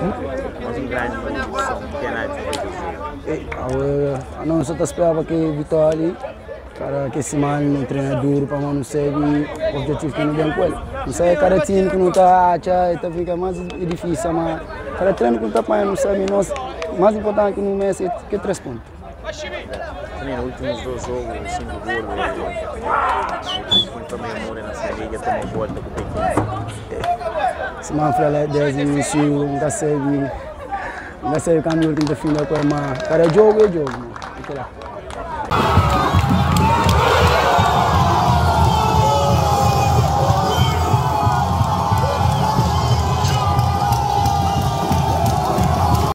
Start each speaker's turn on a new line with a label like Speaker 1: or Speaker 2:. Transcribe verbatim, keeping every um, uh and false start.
Speaker 1: Mas um grande som, que é nada.
Speaker 2: Não, só esperava que vitória ali, cara, que esse mal não treina duro para não seguir o objetivo que não vem com ele. Não sei, cada time que não está, está fica mais difícil, mas cada treino que não está apanhando, não sabe, nós, mais importante que no mês é que três pontos.
Speaker 1: Também nos últimos dois jogos, cinco gols, também a Moura nessa liga, tomou volta com o Pequim.
Speaker 2: Se Manfred desde o início, nunca segue, nunca segue o caminho que fim da coisa, mas cada jogo é jogo.